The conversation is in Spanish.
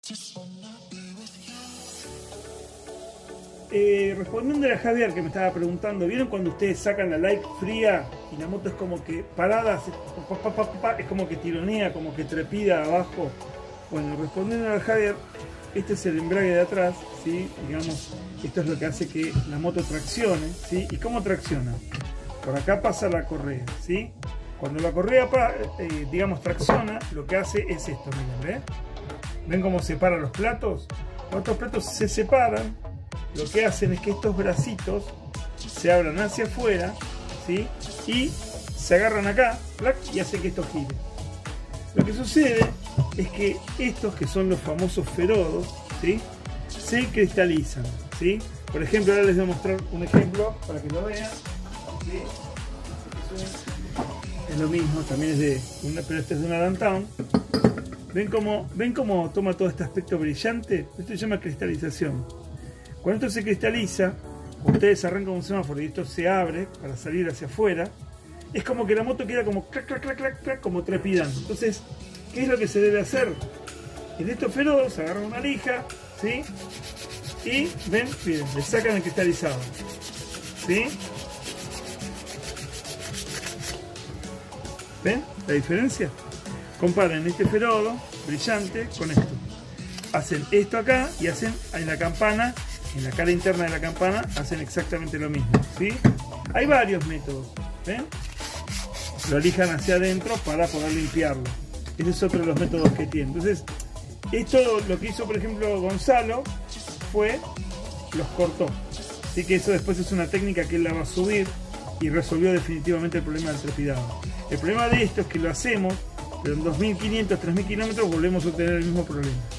Respondiendo a Javier que me estaba preguntando, ¿vieron cuando ustedes sacan la like fría y la moto es como que parada, es como que tironea, como que trepida abajo? Bueno, respondiendo a Javier, este es el embrague de atrás, ¿sí? Digamos, esto es lo que hace que la moto traccione, ¿sí? ¿Y cómo tracciona? Por acá pasa la correa, ¿sí? Cuando la correa, digamos, tracciona, lo que hace es esto, miren, ¿ven? ¿Ven cómo separa los platos? Cuando estos platos se separan, lo que hacen es que estos bracitos se abran hacia afuera, ¿sí? Y se agarran acá, ¡plac! Y hace que esto gire. Lo que sucede es que estos, que son los famosos ferodos, ¿sí? Se cristalizan, ¿sí? Por ejemplo, ahora les voy a mostrar un ejemplo para que lo vean, ¿sí? Es lo mismo, también es de una, pero este es de una Downtown. ¿Ven cómo toma todo este aspecto brillante? Esto se llama cristalización. Cuando esto se cristaliza, ustedes arrancan un semáforo y esto se abre para salir hacia afuera, es como que la moto queda como clac, clac, clac, clac, clac, como trepidando. Entonces, ¿qué es lo que se debe hacer? En estos ferodos se agarran una lija, ¿sí? Y ven, miren, le sacan el cristalizado, ¿sí? ¿Ven la diferencia? Comparen este ferodo brillante con esto. Hacen esto acá y hacen en la campana, en la cara interna de la campana, hacen exactamente lo mismo, ¿sí? Hay varios métodos, ¿ven? Lo lijan hacia adentro para poder limpiarlo. Ese es otro de los métodos que tiene. Entonces, esto lo que hizo, por ejemplo, Gonzalo, fue los cortó. Así que eso después es una técnica que él la va a subir y resolvió definitivamente el problema del trepidado. El problema de esto es que lo hacemos, pero en 2500, 3000 kilómetros volvemos a tener el mismo problema.